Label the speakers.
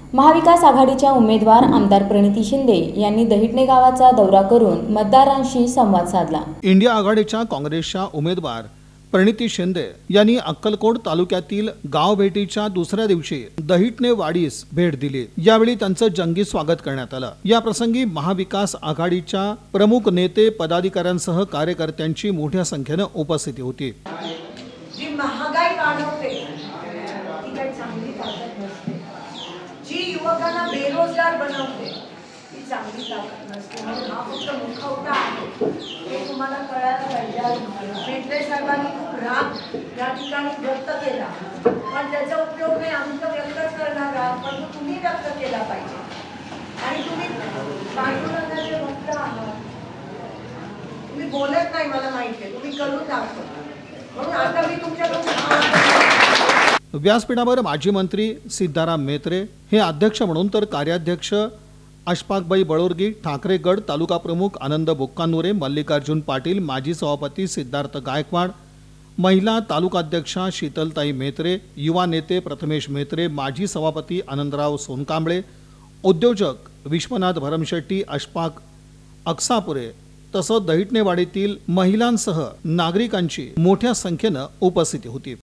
Speaker 1: महाविकास आघाडीच्या उमेदवार आमदार प्रणिती शिंदे यांनी दहिटणे गावाचा दौरा करून मतदारांशी संवाद साधला।
Speaker 2: इंडिया आघाडीच्या काँग्रेसच्या उमेदवार प्रणिती शिंदे यांनी अक्कलकोट तालुक्यातील गाव भेटीच्या दुसऱ्या दिवशी दहिटणे वाडीस भेट दिली। यावेळी त्यांचं जंगी स्वागत करण्यात आलं। या प्रसंगी महाविकास आघाडीच्या प्रमुख नेते पदाधिकाऱ्यांसह कार्यकर्त्यांची मोठ्या संख्येने उपस्थिती होती।
Speaker 3: जी महागाई वाढवते ती काही चांगली ताकद नसते, जी युवकांना बेरोजगार बनवते ती चांगली ताकद नसते। म्हणून हा फक्त मुखवटा आहे हे तुम्हाला कळायला पाहिजे। मेत्रे साहेबांनी खूप राग या ठिकाणी व्यक्त केला, पण त्याचा उपयोग नाही, आम्ही तर व्यक्तच करणार आहोत, पण तुम्ही व्यक्त केला पाहिजे। आणि तुम्ही पांडुरंगाचे भक्त आहात, तुम्ही बोलत नाही, मला माहिती आहे, तुम्ही करून दाखवा। म्हणून आता मी तुमच्याकडून
Speaker 2: व्यासपीठावर माजी मंत्री सिद्धाराम मेत्रे हे अध्यक्ष म्हणून तर कार्याध्यक्ष अशफाकबाई बळोरगी, ठाकरे गड तालुका प्रमुख आनंद बुक्कानुरे, मल्लिकार्जुन पाटील, माजी सभापती सिद्धार्थ गायकवाड, महिला तालुकाध्यक्षा शीतलताई मेत्रे, युवा नेते प्रथमेश मेत्रे, माजी सभापती आनंदराव सोनकांबळे, उद्योजक विश्वनाथ भरमशेट्टी, अशफाक अक्सापुरे तसंच दहिटणेवाडीतील महिलांसह नागरिकांची मोठ्या संख्येने उपस्थिती होती।